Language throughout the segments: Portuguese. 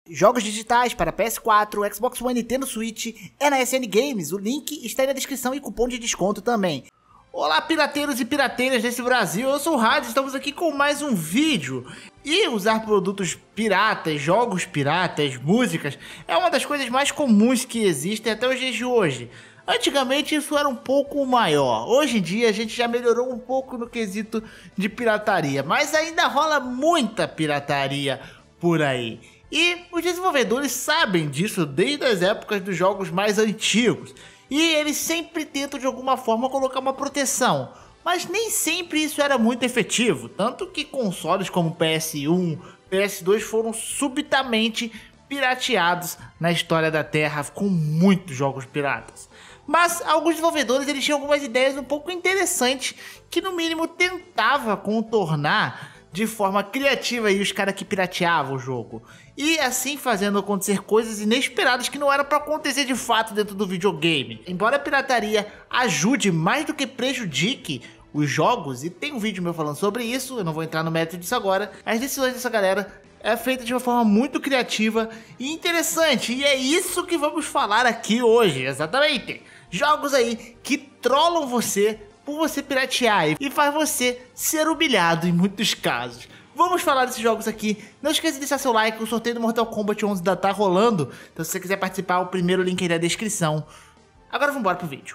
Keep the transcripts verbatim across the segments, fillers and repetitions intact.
Jogos digitais para P S quatro, Xbox One e Nintendo Switch é na S N Games, o link está aí na descrição e cupom de desconto também. Olá pirateiros e pirateiras desse Brasil, eu sou o Rad, estamos aqui com mais um vídeo. E usar produtos piratas, jogos piratas, músicas, é uma das coisas mais comuns que existem até os dias de hoje. Antigamente isso era um pouco maior, hoje em dia a gente já melhorou um pouco no quesito de pirataria, mas ainda rola muita pirataria por aí. E os desenvolvedores sabem disso desde as épocas dos jogos mais antigos. E eles sempre tentam de alguma forma colocar uma proteção. Mas nem sempre isso era muito efetivo. Tanto que consoles como P S um, P S dois foram subitamente pirateados na história da Terra com muitos jogos piratas. Mas alguns desenvolvedores eles tinham algumas ideias um pouco interessantes que no mínimo tentava contornar de forma criativa aí os caras que pirateavam o jogo. E assim fazendo acontecer coisas inesperadas que não eram para acontecer de fato dentro do videogame. Embora a pirataria ajude mais do que prejudique os jogos, e tem um vídeo meu falando sobre isso, eu não vou entrar no mérito disso agora, as decisões dessa galera é feita de uma forma muito criativa e interessante. E é isso que vamos falar aqui hoje, exatamente. Jogos aí que trollam você por você piratear e faz você ser humilhado em muitos casos. Vamos falar desses jogos aqui. Não esqueça de deixar seu like, o sorteio do Mortal Kombat onze ainda tá rolando. Então se você quiser participar, o primeiro link aí na descrição. Agora vamos embora pro vídeo.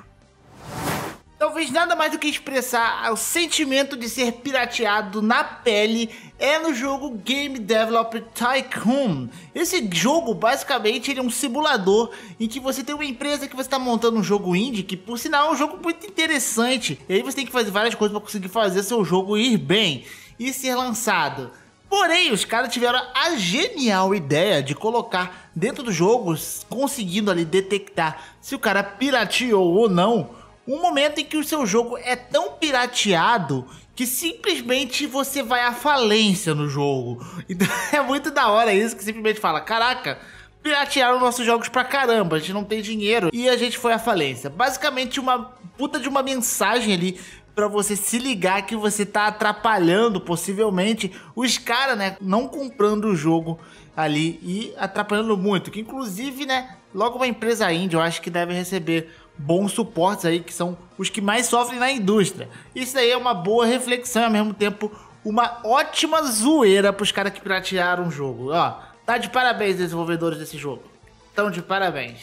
Talvez nada mais do que expressar o sentimento de ser pirateado na pele é no jogo Game Developer Tycoon. Esse jogo, basicamente, ele é um simulador em que você tem uma empresa que você está montando um jogo indie, que por sinal é um jogo muito interessante. E aí você tem que fazer várias coisas para conseguir fazer seu jogo ir bem e ser lançado. Porém, os caras tiveram a genial ideia de colocar dentro do jogo, conseguindo ali detectar se o cara pirateou ou não, um momento em que o seu jogo é tão pirateado que simplesmente você vai à falência no jogo. Então é muito da hora isso, que simplesmente fala, caraca, piratearam nossos jogos pra caramba, a gente não tem dinheiro e a gente foi à falência. Basicamente uma puta de uma mensagem ali pra você se ligar que você tá atrapalhando possivelmente os caras, né, não comprando o jogo ali e atrapalhando muito. Que inclusive, né, logo uma empresa indie eu acho que deve receber bons suportes aí, que são os que mais sofrem na indústria. Isso aí é uma boa reflexão e ao mesmo tempo uma ótima zoeira pros caras que piratearam o jogo. Ó, tá de parabéns desenvolvedores desse jogo. Tão de parabéns.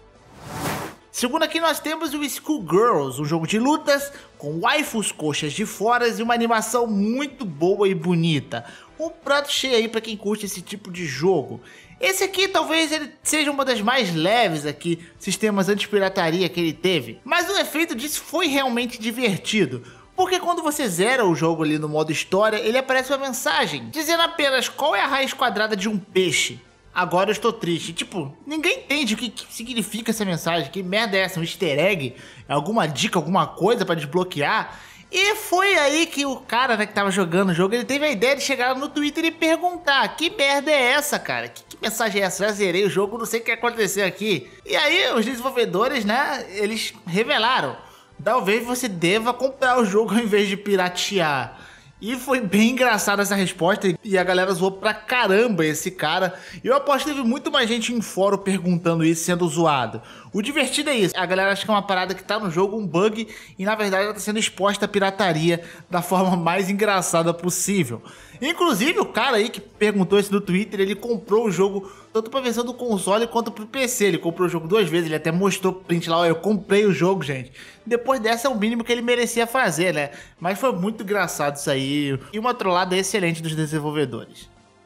Segundo aqui nós temos o Skullgirls, um jogo de lutas com waifus coxas de fora e uma animação muito boa e bonita. Um prato cheio aí pra quem curte esse tipo de jogo. Esse aqui talvez ele seja uma das mais leves aqui, sistemas anti-pirataria que ele teve. Mas o efeito disso foi realmente divertido. Porque quando você zera o jogo ali no modo história, ele aparece uma mensagem dizendo apenas qual é a raiz quadrada de um peixe. Agora eu estou triste. Tipo, ninguém entende o que, que significa essa mensagem. Que merda é essa? Um easter egg? Alguma dica, alguma coisa para desbloquear? E foi aí que o cara, né, que tava jogando o jogo, ele teve a ideia de chegar no Twitter e perguntar: que merda é essa, cara? Que, que mensagem é essa? Já zerei o jogo, não sei o que aconteceu aqui. E aí os desenvolvedores, né, eles revelaram: talvez você deva comprar o jogo ao invés de piratear. E foi bem engraçada essa resposta e a galera zoou pra caramba esse cara. E eu aposto que teve muito mais gente em fórum perguntando isso, sendo zoado. O divertido é isso, a galera acha que é uma parada que tá no jogo, um bug, e na verdade ela tá sendo exposta à pirataria da forma mais engraçada possível. Inclusive o cara aí que perguntou isso no Twitter, ele comprou o jogo tanto pra versão do console quanto pro P C. Ele comprou o jogo duas vezes, ele até mostrou print lá, ó, eu comprei o jogo, gente. Depois dessa é o mínimo que ele merecia fazer, né? Mas foi muito engraçado isso aí e uma trollada excelente dos desenvolvedores.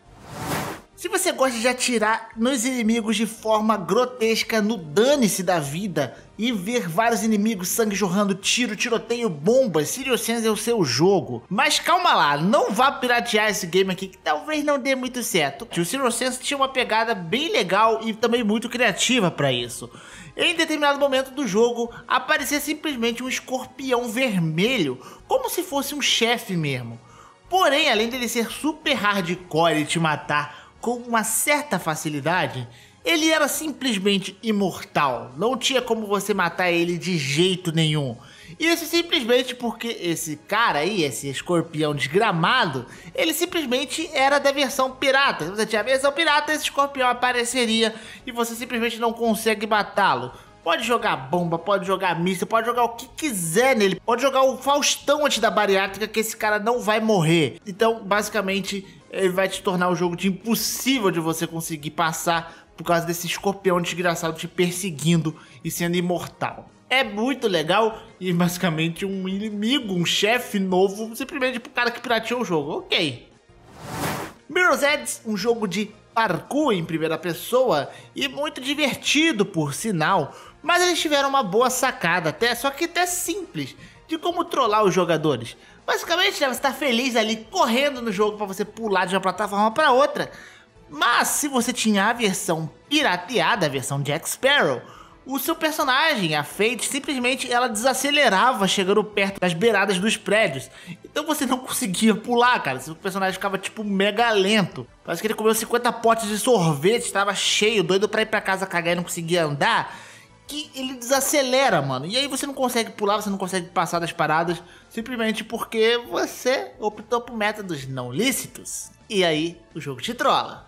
Se você gosta de atirar nos inimigos de forma grotesca no dane-se da vida e ver vários inimigos, sangue jorrando, tiro, tiroteio, bombas, Serious Sam é o seu jogo. Mas calma lá, não vá piratear esse game aqui que talvez não dê muito certo. O Serious Sam tinha uma pegada bem legal e também muito criativa para isso. Em determinado momento do jogo, aparecia simplesmente um escorpião vermelho, como se fosse um chefe mesmo. Porém, além dele ser super hardcore e te matar com uma certa facilidade, ele era simplesmente imortal. Não tinha como você matar ele de jeito nenhum. Isso simplesmente porque esse cara aí, esse escorpião desgramado, ele simplesmente era da versão pirata. Se você tinha a versão pirata, esse escorpião apareceria e você simplesmente não consegue matá-lo. Pode jogar bomba, pode jogar míssil, pode jogar o que quiser nele. Pode jogar o Faustão antes da bariátrica que esse cara não vai morrer. Então, basicamente, ele vai te tornar o jogo de impossível de você conseguir passar por causa desse escorpião desgraçado te perseguindo e sendo imortal. É muito legal e basicamente um inimigo, um chefe novo, simplesmente pro cara que pirateou o jogo. Ok. Mirror's Edge, um jogo de parkour em primeira pessoa e muito divertido por sinal, mas eles tiveram uma boa sacada até, só que até simples, de como trollar os jogadores. Basicamente, né, você tá feliz ali correndo no jogo para você pular de uma plataforma para outra, mas se você tinha a versão pirateada, a versão Jack Sparrow, o seu personagem, a Fate, simplesmente ela desacelerava chegando perto das beiradas dos prédios. Então você não conseguia pular, cara. Seu personagem ficava tipo mega lento. Parece que ele comeu cinquenta potes de sorvete, estava cheio, doido pra ir pra casa cagar e não conseguia andar. Que ele desacelera, mano. E aí você não consegue pular, você não consegue passar das paradas, simplesmente porque você optou por métodos não lícitos. E aí o jogo te trola.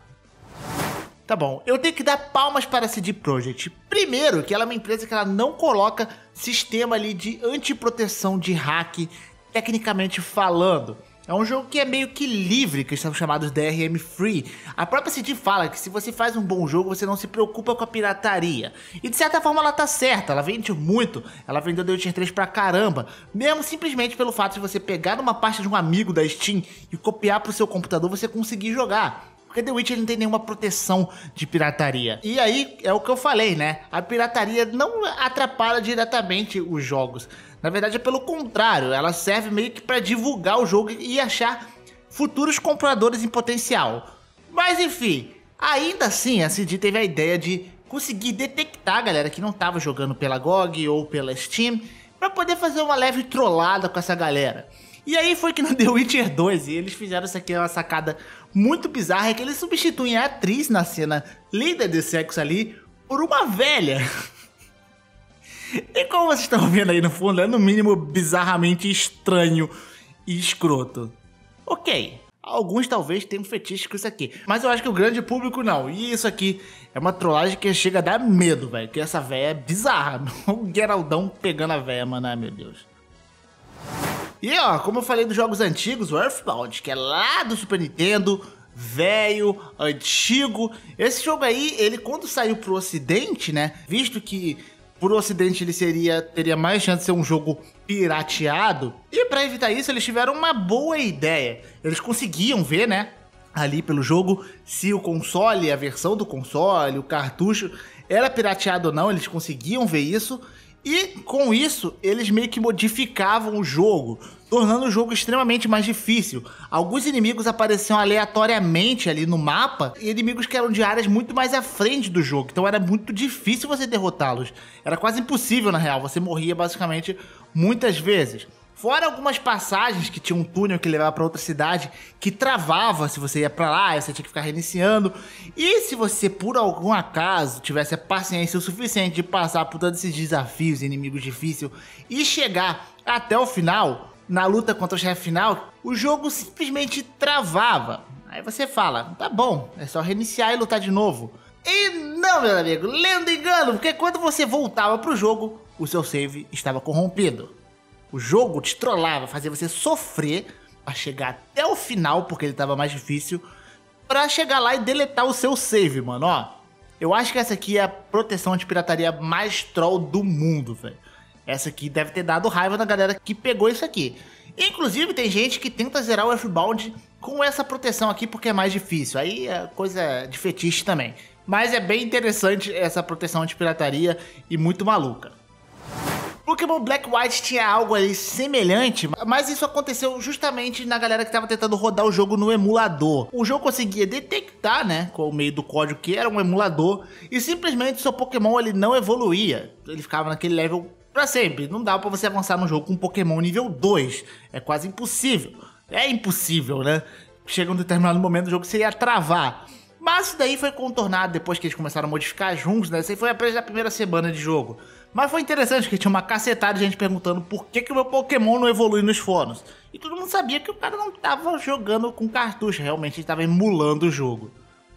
Tá bom, eu tenho que dar palmas para a C D Projekt. Primeiro, que ela é uma empresa que ela não coloca sistema ali de antiproteção de hack, tecnicamente falando. É um jogo que é meio que livre, que são chamados D R M Free. A própria C D fala que se você faz um bom jogo, você não se preocupa com a pirataria. E de certa forma ela tá certa, ela vende muito, ela vendeu The Witcher três pra caramba. Mesmo simplesmente pelo fato de você pegar uma pasta de um amigo da Steam e copiar pro seu computador, você conseguir jogar. Porque The Witcher não tem nenhuma proteção de pirataria. E aí, é o que eu falei, né? A pirataria não atrapalha diretamente os jogos. Na verdade, é pelo contrário. Ela serve meio que para divulgar o jogo e achar futuros compradores em potencial. Mas, enfim, ainda assim, a C D teve a ideia de conseguir detectar a galera que não estava jogando pela G O G ou pela Steam, para poder fazer uma leve trollada com essa galera. E aí foi que no The Witcher dois, e eles fizeram isso aqui, uma sacada muito bizarra, é que eles substituem a atriz na cena líder de sexo ali por uma velha. E como vocês estão vendo aí no fundo, é no mínimo bizarramente estranho e escroto. Ok, alguns talvez tenham fetiche com isso aqui, mas eu acho que o grande público não. E isso aqui é uma trollagem que chega a dar medo, velho, que essa velha é bizarra. O Geraldão pegando a velha, mano, ai meu Deus. E ó, como eu falei dos jogos antigos, o Earthbound, que é lá do Super Nintendo, velho, antigo. Esse jogo aí, ele quando saiu pro ocidente, né, visto que pro ocidente ele seria, teria mais chance de ser um jogo pirateado, e pra evitar isso eles tiveram uma boa ideia. Eles conseguiam ver, né, ali pelo jogo, se o console, a versão do console, o cartucho, era pirateado ou não, eles conseguiam ver isso. E com isso, eles meio que modificavam o jogo, tornando o jogo extremamente mais difícil. Alguns inimigos apareciam aleatoriamente ali no mapa, e inimigos que eram de áreas muito mais à frente do jogo. Então era muito difícil você derrotá-los. Era quase impossível, na real. Você morria basicamente muitas vezes. Fora algumas passagens que tinha um túnel que levava para outra cidade, que travava se você ia para lá, aí você tinha que ficar reiniciando. E se você, por algum acaso, tivesse a paciência o suficiente de passar por todos esses desafios, inimigos difíceis, e chegar até o final, na luta contra o chefe final, o jogo simplesmente travava. Aí você fala, tá bom, é só reiniciar e lutar de novo. E não, meu amigo, lendo engano, porque quando você voltava pro jogo, o seu save estava corrompido. O jogo te trollava, fazia você sofrer pra chegar até o final, porque ele tava mais difícil, pra chegar lá e deletar o seu save, mano, ó. Eu acho que essa aqui é a proteção anti-pirataria mais troll do mundo, velho. Essa aqui deve ter dado raiva na galera que pegou isso aqui. Inclusive, tem gente que tenta zerar o Earthbound com essa proteção aqui, porque é mais difícil. Aí é coisa de fetiche também. Mas é bem interessante essa proteção anti-pirataria e muito maluca. Pokémon Black White tinha algo ali semelhante, mas isso aconteceu justamente na galera que estava tentando rodar o jogo no emulador. O jogo conseguia detectar, né, com o meio do código que era um emulador, e simplesmente seu Pokémon ele não evoluía. Ele ficava naquele level pra sempre. Não dava pra você avançar no jogo com um Pokémon nível dois. É quase impossível. É impossível, né? Chega um determinado momento do jogo que você ia travar. Mas isso daí foi contornado depois que eles começaram a modificar as runs, né? Isso aí foi apenas na primeira semana de jogo. Mas foi interessante que tinha uma cacetada de gente perguntando por que que o meu Pokémon não evolui nos fóruns. E todo mundo sabia que o cara não tava jogando com cartucho, realmente ele estava emulando o jogo.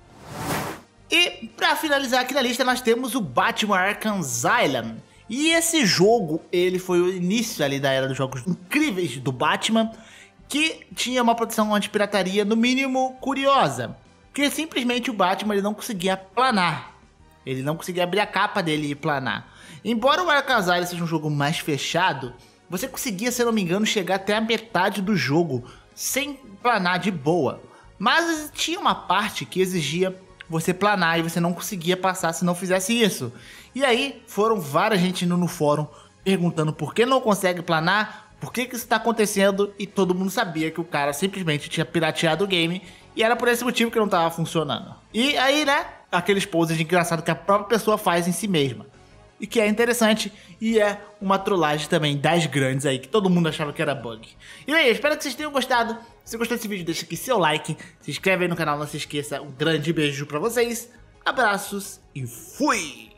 E pra finalizar aqui na lista nós temos o Batman Arkham Asylum. E esse jogo, ele foi o início ali da era dos jogos incríveis do Batman, que tinha uma produção anti-pirataria no mínimo curiosa. Porque simplesmente o Batman ele não conseguia planar. Ele não conseguia abrir a capa dele e planar. Embora o Arkham Asylum seja um jogo mais fechado, você conseguia, se não me engano, chegar até a metade do jogo sem planar de boa. Mas tinha uma parte que exigia você planar e você não conseguia passar se não fizesse isso. E aí foram várias gente indo no fórum perguntando por que não consegue planar, por que que isso está acontecendo, e todo mundo sabia que o cara simplesmente tinha pirateado o game e era por esse motivo que não estava funcionando. E aí, né, aqueles poses de engraçado que a própria pessoa faz em si mesma. E que é interessante e é uma trollagem também das grandes aí, que todo mundo achava que era bug. E bem, eu espero que vocês tenham gostado. Se gostou desse vídeo, deixa aqui seu like, se inscreve aí no canal, não se esqueça. Um grande beijo pra vocês, abraços e fui!